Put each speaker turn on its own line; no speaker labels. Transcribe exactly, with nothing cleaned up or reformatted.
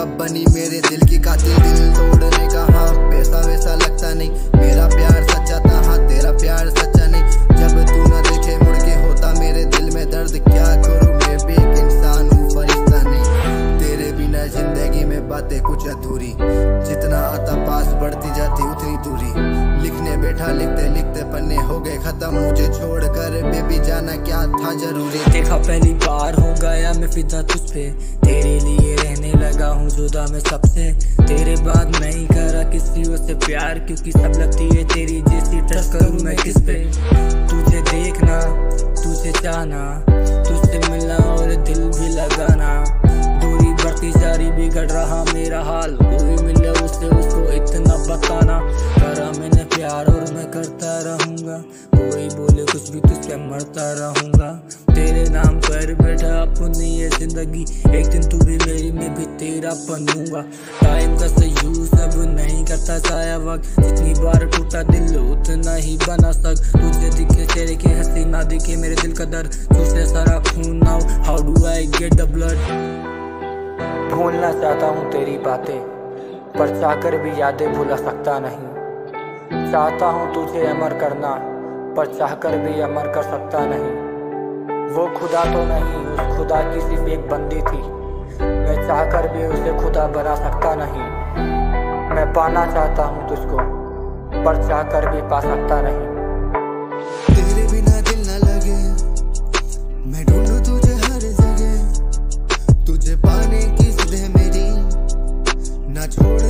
अब बनी मेरे दिल की कातिल, दिल तोड़ने का हाँ पैसा वैसा लगता नहीं, मेरा प्यार सच्चा था हाँ तेरा प्यार सच्चा नहीं। जब तू न देखे मुड़ के होता मेरे दिल में दर्द, क्या करूँ मैं भी एक इंसान हूँ फरिश्ता नहीं। तेरे बिना जिंदगी में बातें कुछ अधूरी, जितना आता पास बढ़ती जाती उतनी दूरी। लिखने बैठा लिखते लिखते पन्ने हो गए खत्म, मुझे छोड़ कर बेबी जाना क्या था जरूरी।
देखा पहली बार हो गया मैं फिदा तुझ पे, तेरे लिए रहने लगा हूँ जुदा मैं सबसे। तेरे बाद नहीं करा किसी से प्यार, क्योंकि सब लगती है तेरी जैसी, ट्रस्ट करूँ मैं किस पे। तुझे देखना तुझे चाहना, तुझसे मिलना और दिल भी लगाना, दूरी बढ़ती जा रही बिगड़ रहा मेरा हाल। कोई मिले उससे उसको इतना बताना, करा मैंने प्यार और मैं करता रहूंगा, कोई बोले कुछ भी तुझसे मरता रहूंगा। तेरे नाम पर बैठा अपनी ये जिंदगी, एक दिन तू भी मेरी मैं भी तेरा बनूंगा। टाइम का सही यूज अब नहीं करता साया वक्त, जितनी बार टूटा दिल उतना ही बना सक। तुझे दिखे तेरे की हंसी ना दिखे मेरे दिल का दर्द, तुझसे सारा खून now how do I get the blood. भूलना चाहता हूँ तेरी बातें, पर चाहकर भी यादें भुला सकता नहीं। चाहता हूँ तुझे अमर करना, पर चाहकर भी अमर कर सकता नहीं। वो खुदा तो नहीं, उस खुदा की सिर्फ एक बंदी थी, मैं चाहकर भी उसे खुदा बना सकता नहीं। मैं पाना चाहता हूँ तुझको, पर चाहकर भी पा सकता नहीं।
तेरे बिना दिल न लगे, मैं ढूंढूं तुझे हर जगह, तुझे पाने की जिद है मेरी, ना छोड़